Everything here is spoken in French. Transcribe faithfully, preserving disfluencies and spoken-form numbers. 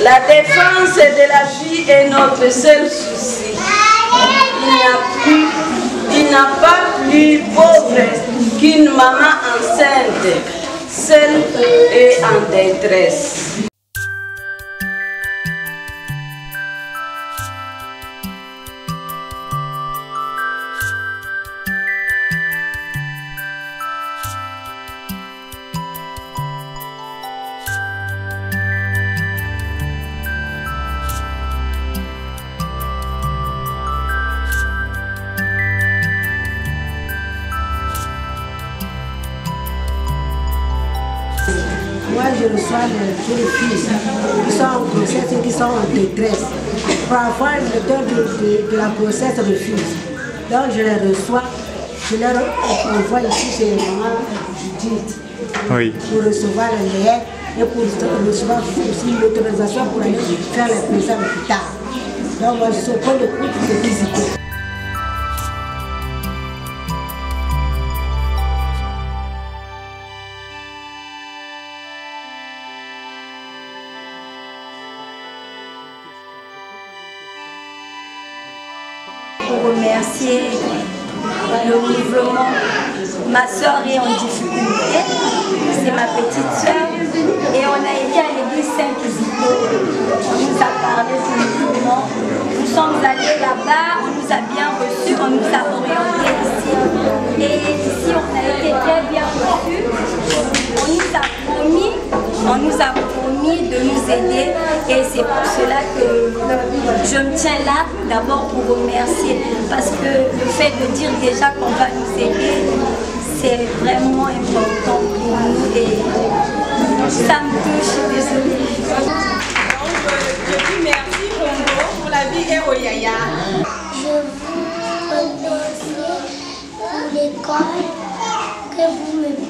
La défense de la vie est notre seul souci. Il n'y a plus, il n'a pas plus pauvre qu'une maman enceinte, seule et en détresse. Moi, je reçois les jeunes filles qui sont en grossesse et qui sont en détresse. Parfois, le temps de, de, de la grossesse refuse. Donc, je les reçois, je leur envoie ici chez maman Judith oui. Pour recevoir le lait et pour recevoir aussi l'autorisation pour aller faire les prises à l'hôpital. Donc, moi, je suis au point de coup pour les visiter. Pour remercier le mouvement. Ma soeur est en difficulté, c'est ma petite soeur, et on a été à l'église Saint-Kizito. On nous a parlé du mouvement. Nous sommes allés là-bas, on nous a bien reçus, on nous a orientés ici. Et ici, on a été très bien reçus. On nous a promis, on nous a promis de nous aider, et c'est pour cela que je me tiens là, d'abord pour remercier, parce que le fait de dire déjà qu'on va nous aider, c'est vraiment important pour nous et ça me touche, je suis désolée. Donc, je dis merci Congo pour la vie et au Yaya. Je vous remercie pour l'école que vous me